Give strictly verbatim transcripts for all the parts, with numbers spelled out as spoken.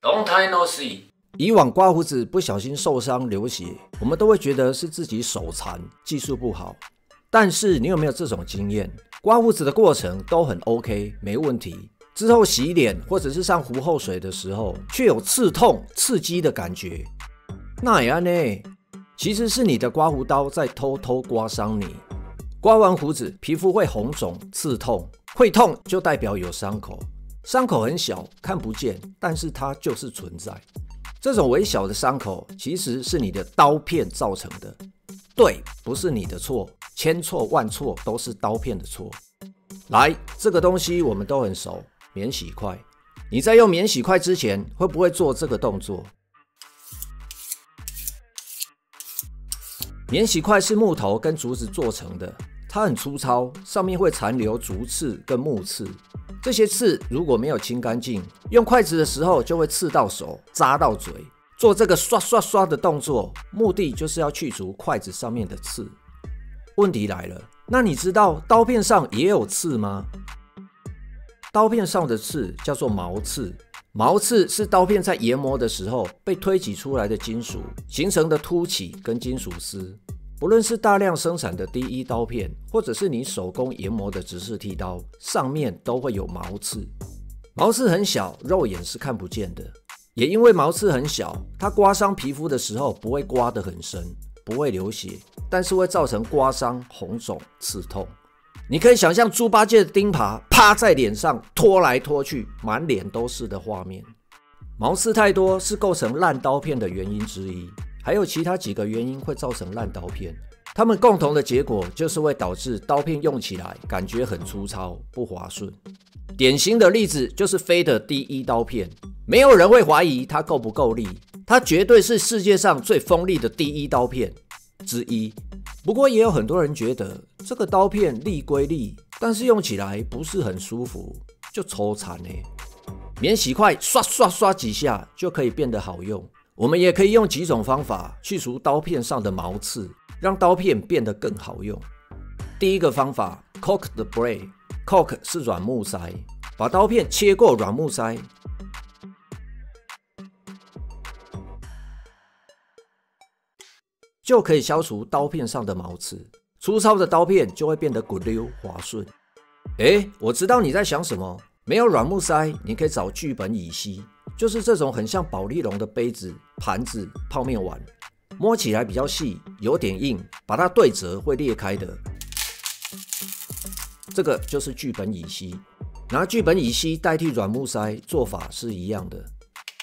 Long time no see。 以往刮胡子不小心受伤流血，我们都会觉得是自己手残、技术不好。但是你有没有这种经验？刮胡子的过程都很 OK， 没问题。之后洗脸或者是上胡后水的时候，却有刺痛、刺激的感觉。那也呢？其实是你的刮胡刀在偷偷刮伤你。刮完胡子，皮肤会红肿、刺痛，会痛就代表有伤口。伤口很小，看不见，但是它就是存在。这种微小的伤口其实是你的刀片造成的，对，不是你的错，千错万错都是刀片的错。来，这个东西我们都很熟，免洗块。你在用免洗块之前，会不会做这个动作？免洗块是木头跟竹子做成的，它很粗糙，上面会残留竹刺跟木刺。这些刺如果没有清干净，用筷子的时候就会刺到手，扎到嘴。做这个刷刷刷的动作，目的就是要去除筷子上面的刺。问题来了，那你知道刀片上也有刺吗？刀片上的刺叫做毛刺，毛刺是刀片在研磨的时候被推挤出来的金属形成的凸起跟金属丝。不论是大量生产的第一刀片，或者是你手工研磨的直式剃刀，上面都会有毛刺。毛刺很小，肉眼是看不见的。也因为毛刺很小，它刮伤皮肤的时候不会刮得很深，不会流血，但是会造成刮伤、红肿、刺痛。你可以想象猪八戒的钉耙趴在脸上拖来拖去，满脸都是的画面。毛刺太多是构成烂刀片的原因之一。还有其他几个原因会造成烂刀片，它们共同的结果就是会导致刀片用起来感觉很粗糙、不滑顺。典型的例子就是飞的第一刀片，没有人会怀疑它够不够力，它绝对是世界上最锋利的第一刀片之一。不过也有很多人觉得这个刀片利归利，但是用起来不是很舒服，就抽残欸。免洗块刷刷刷几下就可以变得好用。我们也可以用几种方法去除刀片上的毛刺，让刀片变得更好用。第一个方法 ，Coke the blade。Coke 是软木塞，把刀片切过软木塞，就可以消除刀片上的毛刺。粗糙的刀片就会变得滚溜滑顺。诶，我知道你在想什么。没有软木塞，你可以找聚苯乙烯。就是这种很像保丽龙的杯子、盘子、泡面碗，摸起来比较细，有点硬，把它对折会裂开的。这个就是聚苯乙烯，拿聚苯乙烯代替软木塞，做法是一样的。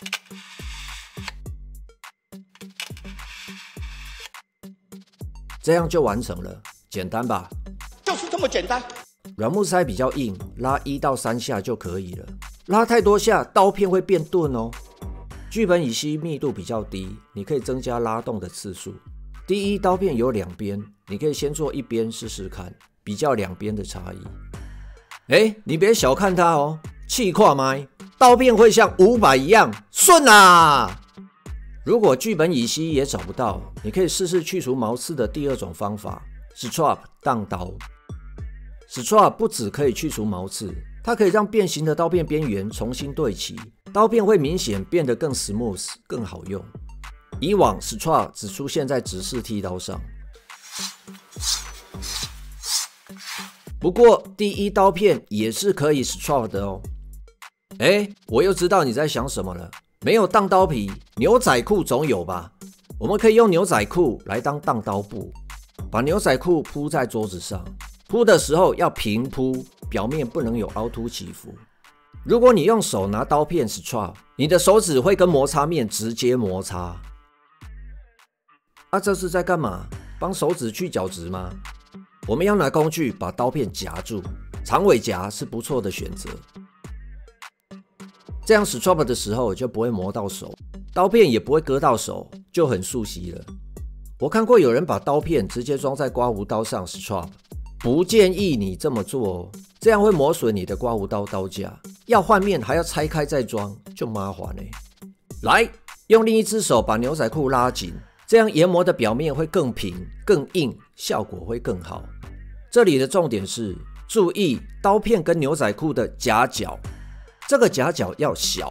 这样就完成了，简单吧？ 就是这么简单。 软木塞比较硬，拉一到三下就可以了。拉太多下，刀片会变钝哦。聚苯乙烯密度比较低，你可以增加拉动的次数。第一刀片有两边，你可以先做一边试试看，比较两边的差异。哎，你别小看它哦，气跨麦，刀片会像五百一样顺啊！如果聚苯乙烯也找不到，你可以试试去除毛刺的第二种方法 ，Strap 当刀。Strap 不只可以去除毛刺，它可以让变形的刀片边缘重新对齐，刀片会明显变得更 smooth， 更好用。以往 Strap 只出现在直式剃刀上，不过第一刀片也是可以 Strap 的哦。哎，我又知道你在想什么了。没有当刀皮，牛仔裤总有吧？我们可以用牛仔裤来当当刀布，把牛仔裤铺在桌子上。铺的时候要平铺，表面不能有凹凸起伏。如果你用手拿刀片 strap， 你的手指会跟摩擦面直接摩擦。啊，这是在干嘛？帮手指去角质吗？我们要拿工具把刀片夹住，长尾夹是不错的选择。这样 strap 的时候就不会磨到手，刀片也不会割到手，就很熟悉了。我看过有人把刀片直接装在刮胡刀上 strap。不建议你这么做哦，这样会磨损你的刮胡刀刀架，要换面还要拆开再装，就麻烦了。来，用另一只手把牛仔裤拉紧，这样研磨的表面会更平、更硬，效果会更好。这里的重点是，注意刀片跟牛仔裤的夹角，这个夹角要小，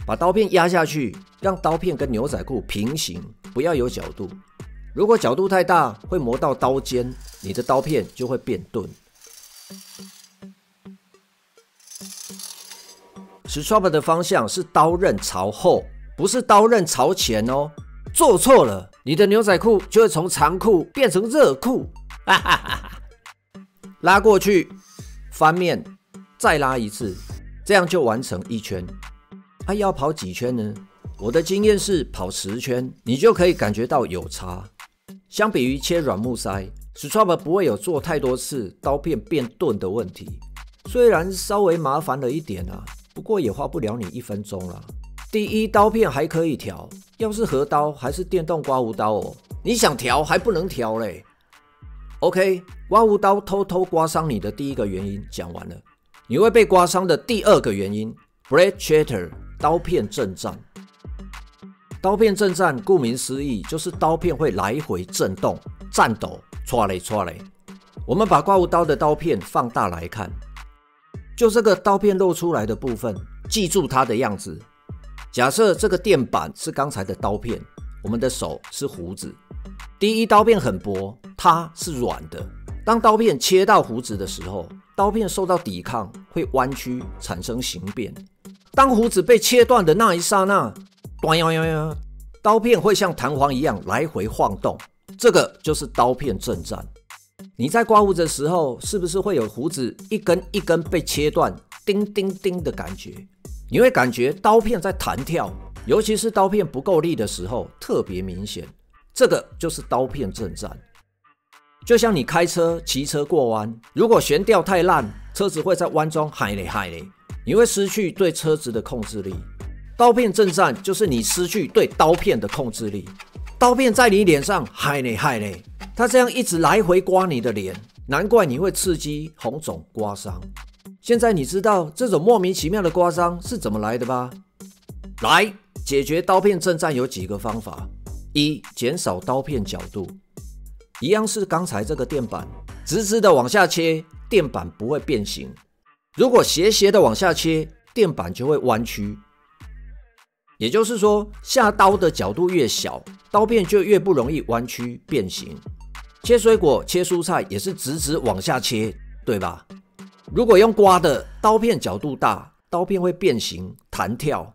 把刀片压下去，让刀片跟牛仔裤平行，不要有角度。如果角度太大，会磨到刀尖，你的刀片就会变钝。Strap 的方向是刀刃朝后，不是刀刃朝前哦。做错了，你的牛仔裤就会从长裤变成热裤。哈哈哈哈！拉过去，翻面，再拉一次，这样就完成一圈。啊，要跑几圈呢？我的经验是跑十圈，你就可以感觉到有差。相比于切软木塞 ，Strap 不会有做太多次刀片变钝的问题。虽然稍微麻烦了一点啊，不过也花不了你一分钟啦。第一，刀片还可以调，要是合刀还是电动刮胡刀哦，你想调还不能调嘞。OK， 刮胡刀偷偷刮伤你的第一个原因讲完了，你会被刮伤的第二个原因 ，Blade Chatter， 刀片震颤。刀片震颤，顾名思义，就是刀片会来回震动、颤抖、唰嘞唰嘞。我们把刮胡刀的刀片放大来看，就这个刀片露出来的部分，记住它的样子。假设这个垫板是刚才的刀片，我们的手是胡子。第一，刀片很薄，它是软的。当刀片切到胡子的时候，刀片受到抵抗，会弯曲，产生形变。当胡子被切断的那一刹那，刀片会像弹簧一样来回晃动，这个就是刀片震颤。你在刮胡子的时候，是不是会有胡子一根一根被切断，叮叮叮的感觉？你会感觉刀片在弹跳，尤其是刀片不够力的时候，特别明显。这个就是刀片震颤。就像你开车、骑车过弯，如果悬吊太烂，车子会在弯中嗨嘞嗨嘞，你会失去对车子的控制力。刀片震颤就是你失去对刀片的控制力。刀片在你脸上嗨嘞嗨嘞，它这样一直来回刮你的脸，难怪你会刺激、红肿、刮伤。现在你知道这种莫名其妙的刮伤是怎么来的吧？来，解决刀片震颤有几个方法。一、减少刀片角度，一样是刚才这个垫板，直直的往下切，垫板不会变形；如果斜斜的往下切，垫板就会弯曲。也就是说，下刀的角度越小，刀片就越不容易弯曲变形。切水果、切蔬菜也是直直往下切，对吧？如果用刮的，刀片角度大，刀片会变形、弹跳。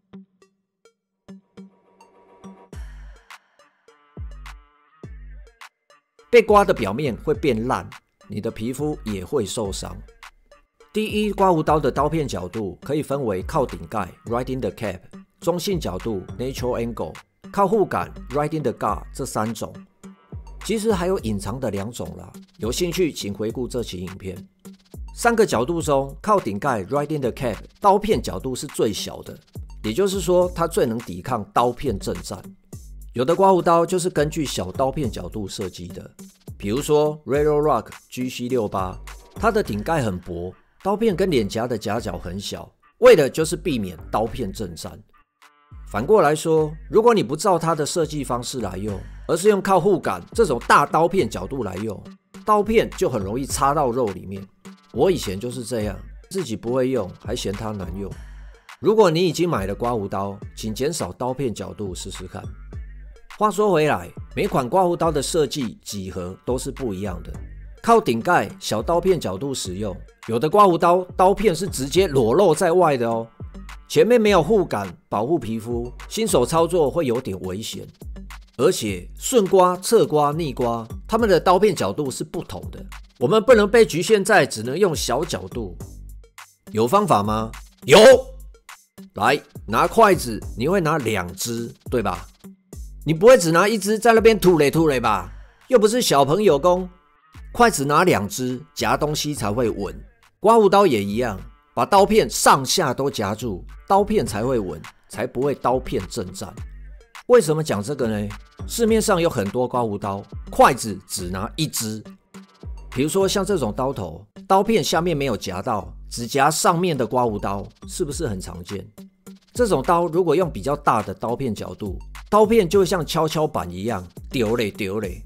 被刮的表面会变烂，你的皮肤也会受伤。第一，刮胡刀的刀片角度可以分为靠顶盖 （right in the cap）、中性角度 （natural angle）、靠护杆 （right in the guard） 这三种。其实还有隐藏的两种啦，有兴趣请回顾这期影片。三个角度中，靠顶盖 （right in the cap） 刀片角度是最小的，也就是说它最能抵抗刀片震颤。有的刮胡刀就是根据小刀片角度设计的，比如说 Raro Rock G C 六十八， 它的顶盖很薄，刀片跟脸颊的夹角很小，为的就是避免刀片震颤。反过来说，如果你不照它的设计方式来用，而是用靠护杆这种大刀片角度来用，刀片就很容易插到肉里面。我以前就是这样，自己不会用，还嫌它难用。如果你已经买了刮胡刀，请减少刀片角度试试看。话说回来，每款刮胡刀的设计几何都是不一样的。靠顶盖小刀片角度使用，有的刮胡刀刀片是直接裸露在外的哦，前面没有护杆保护皮肤，新手操作会有点危险。而且顺刮、侧刮、逆刮，它们的刀片角度是不同的，我们不能被局限在只能用小角度。有方法吗？有！来，拿筷子，你会拿两只，对吧？你不会只拿一只在那边吐嘞吐嘞吧？又不是小朋友工，筷子拿两只，夹东西才会稳。刮胡刀也一样，把刀片上下都夹住，刀片才会稳，才不会刀片震颤。为什么讲这个呢？市面上有很多刮胡刀，筷子只拿一只。比如说像这种刀头，刀片下面没有夹到，只夹上面的刮胡刀，是不是很常见？这种刀如果用比较大的刀片角度，刀片就会像跷跷板一样丢嘞丢嘞。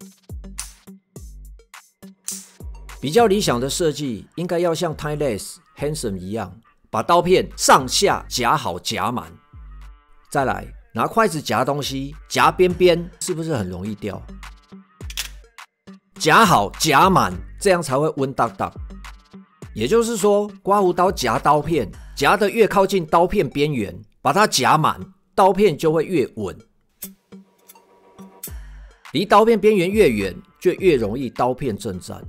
比较理想的设计应该要像 Timeless handsome 一样，把刀片上下夹好夹满。再来拿筷子夹东西，夹边边是不是很容易掉？夹好夹满，这样才会温当当。也就是说，刮胡刀夹刀片，夹得越靠近刀片边缘，把它夹满，刀片就会越稳。离刀片边缘越远，就越容易刀片震颤。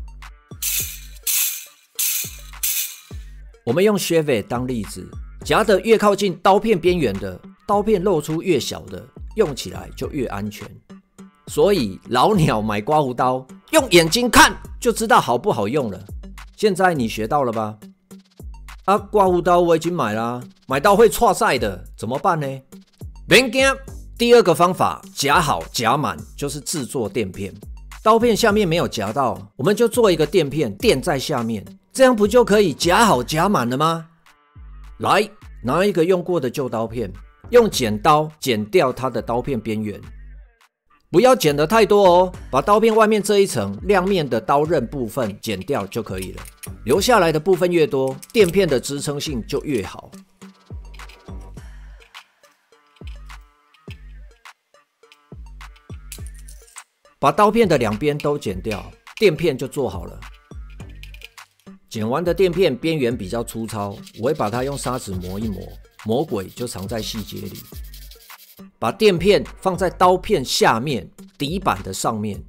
我们用 Chevy 当例子，夹得越靠近刀片边缘的，刀片露出越小的，用起来就越安全。所以老鸟买刮胡刀，用眼睛看就知道好不好用了。现在你学到了吧？啊，刮胡刀我已经买啦，买到会挫赛的，怎么办呢？别惊，第二个方法，夹好夹满，就是制作垫片。刀片下面没有夹到，我们就做一个垫片垫在下面，这样不就可以夹好夹满了吗？来，拿一个用过的旧刀片，用剪刀剪掉它的刀片边缘。不要剪得太多哦，把刀片外面这一层亮面的刀刃部分剪掉就可以了。留下来的部分越多，垫片的支撑性就越好。把刀片的两边都剪掉，垫片就做好了。剪完的垫片边缘比较粗糙，我会把它用砂纸磨一磨，魔鬼就藏在细节里。把垫片放在刀片下面底板的上面，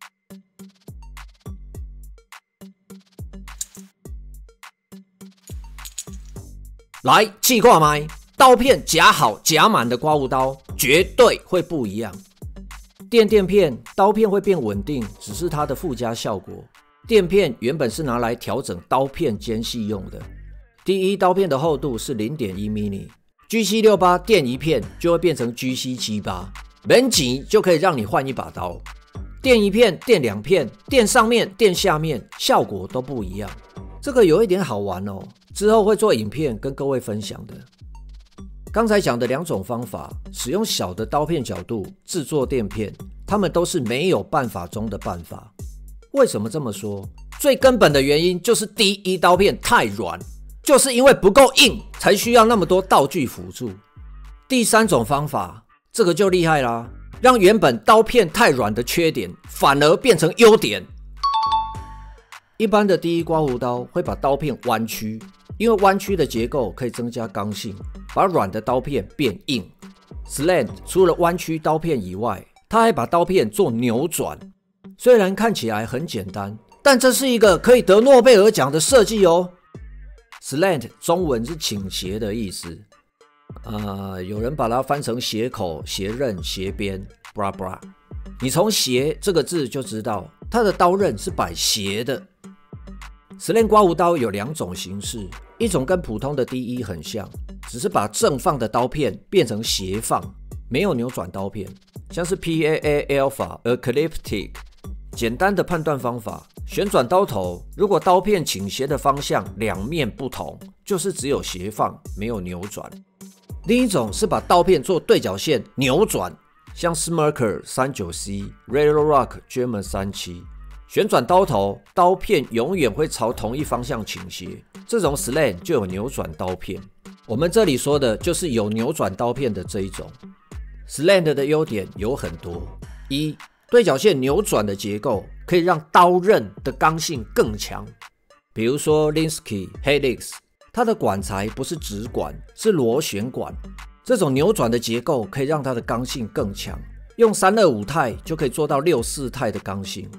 来气化麦，刀片夹好夹满的刮胡刀绝对会不一样。垫垫片，刀片会变稳定，只是它的附加效果。垫片原本是拿来调整刀片间隙用的。第一刀片的厚度是 零点一 米，G C 六十八 垫一片就会变成 G C 七十八， 免钱就可以让你换一把刀。垫一片、垫两片、垫上面、垫下面，效果都不一样。这个有一点好玩哦，之后会做影片跟各位分享的。刚才讲的两种方法，使用小的刀片角度制作垫片，它们都是没有办法中的办法。为什么这么说？最根本的原因就是第一刀片太软，就是因为不够硬，才需要那么多道具辅助。第三种方法，这个就厉害啦，让原本刀片太软的缺点，反而变成优点。一般的第一刮胡刀会把刀片弯曲，因为弯曲的结构可以增加刚性，把软的刀片变硬。Slant 除了弯曲刀片以外，它还把刀片做扭转。虽然看起来很简单，但这是一个可以得诺贝尔奖的设计哦。Slant 中文是倾斜的意思，呃，有人把它翻成斜口、斜刃、斜边 bra bra。你从斜这个字就知道，它的刀刃是摆斜的。Slant 刮胡刀有两种形式，一种跟普通的第一很像，只是把正放的刀片变成斜放，没有扭转刀片，像是 P A A Alpha Ecliptic。简单的判断方法，旋转刀头，如果刀片倾斜的方向两面不同，就是只有斜放，没有扭转。另一种是把刀片做对角线扭转，像 Smirker 三九 C、Red Rock German 三七，旋转刀头，刀片永远会朝同一方向倾斜，这种 Slant 就有扭转刀片。我们这里说的就是有扭转刀片的这一种。Slant 的优点有很多，一对角线扭转的结构可以让刀刃的刚性更强，比如说 Linsky Helix， 它的管材不是直管，是螺旋管，这种扭转的结构可以让它的刚性更强，用三二五钛就可以做到六四钛的刚性。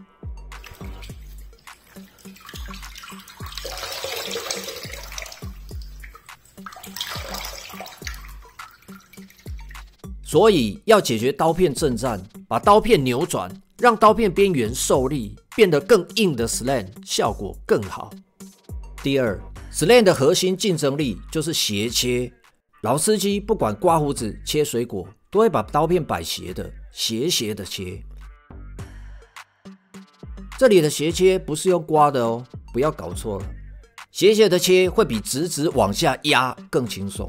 所以要解决刀片震颤，把刀片扭转，让刀片边缘受力，变得更硬的 Slant 效果更好。第二 ，Slant 的核心竞争力就是斜切。老司机不管刮胡子、切水果，都会把刀片摆斜的，斜斜的切。这里的斜切不是用刮的哦，不要搞错了。斜斜的切会比直直往下压更轻松。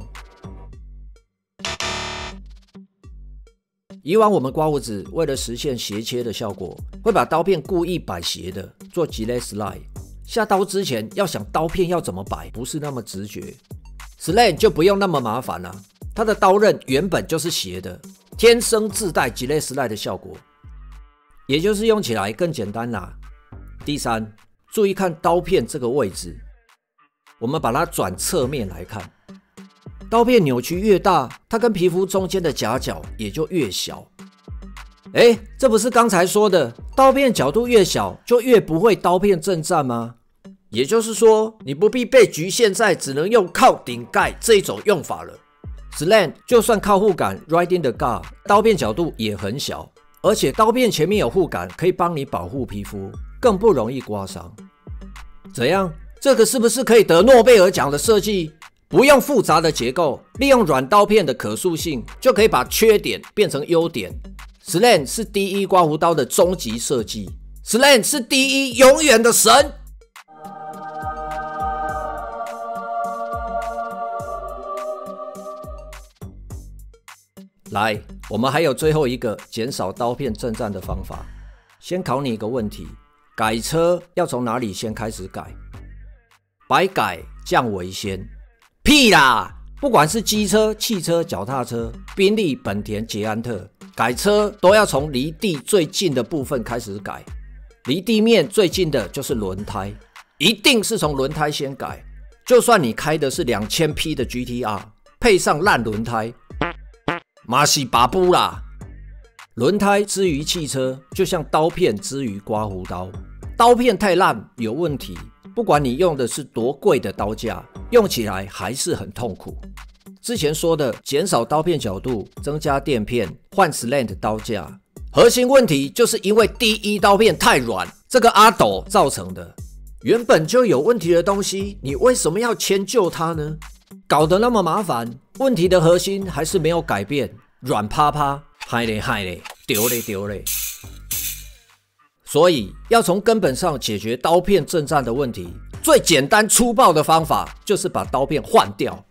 以往我们刮胡子为了实现斜切的效果，会把刀片故意摆斜的，做 Gillette slide， 下刀之前要想刀片要怎么摆，不是那么直觉。Slant 就不用那么麻烦了，它的刀刃原本就是斜的，天生自带 Delay Slide 的效果，也就是用起来更简单啦。第三，注意看刀片这个位置，我们把它转侧面来看，刀片扭曲越大，它跟皮肤中间的夹角也就越小。哎，这不是刚才说的刀片角度越小就越不会刀片正战吗？也就是说，你不必被局限在只能用靠顶盖这一种用法了。Slant 就算靠护杆 Riding the Guard， 刀片角度也很小，而且刀片前面有护杆，可以帮你保护皮肤，更不容易刮伤。怎样？这个是不是可以得诺贝尔奖的设计？不用复杂的结构，利用软刀片的可塑性，就可以把缺点变成优点。Slant 是第一刮胡刀的终极设计 ，Slant 是第一永远的神。来，我们还有最后一个减少刀片震战的方法。先考你一个问题：改车要从哪里先开始改？百改降为先。屁啦！不管是机车、汽车、脚踏车、宾利、本田、捷安特，改车都要从离地最近的部分开始改。离地面最近的就是轮胎，一定是从轮胎先改。就算你开的是 两千匹 的 G T R， 配上烂轮胎，嘛是拔布啦。轮胎之于汽车，就像刀片之于刮胡刀。刀片太烂有问题，不管你用的是多贵的刀架，用起来还是很痛苦。之前说的减少刀片角度，增加垫片，换 Slant 刀架，核心问题就是因为第一刀片太软，这个阿斗造成的。原本就有问题的东西，你为什么要迁就它呢？搞得那么麻烦，问题的核心还是没有改变，软趴趴，害嘞害嘞，丢嘞丢嘞。所以要从根本上解决刀片震战的问题，最简单粗暴的方法就是把刀片换掉。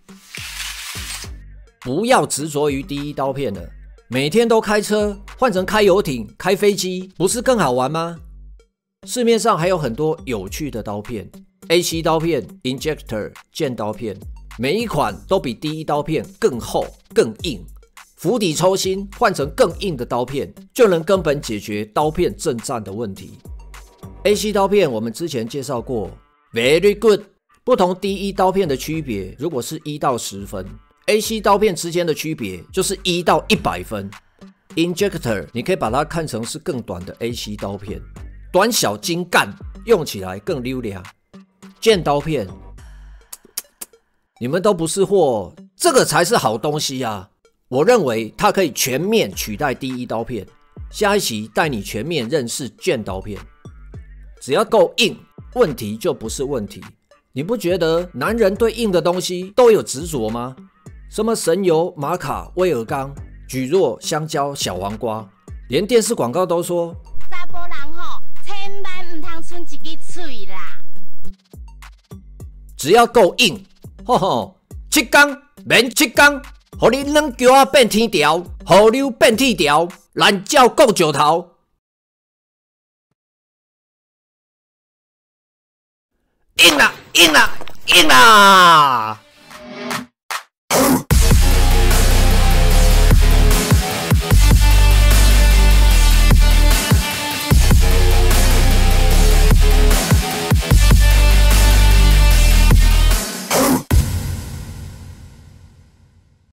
不要执着于第一刀片了，每天都开车，换成开游艇、开飞机，不是更好玩吗？市面上还有很多有趣的刀片 ，A C 刀片、Injector 剑刀片，每一款都比第一刀片更厚、更硬。釜底抽薪，换成更硬的刀片，就能根本解决刀片震战的问题。A C 刀片我们之前介绍过 ，Very good。不同第一刀片的区别，如果是一到十分 ，A C 刀片之间的区别就是一到一百分。Injector 你可以把它看成是更短的 A C 刀片，短小精干，用起来更溜俩。剑刀片，你们都不是货，这个才是好东西啊！我认为它可以全面取代第一刀片。下一期带你全面认识剑刀片，只要够硬，问题就不是问题。你不觉得男人对硬的东西都有执着吗？什么神油、玛卡、威尔刚、蒟蒻、香蕉、小黄瓜，连电视广告都说查甫人吼，千万唔通剩一支嘴啦。 只要够硬，吼吼，七天免七天。互你软脚仔变天条，河流变铁条，懒觉顾石头。硬啦，硬啦，硬啦！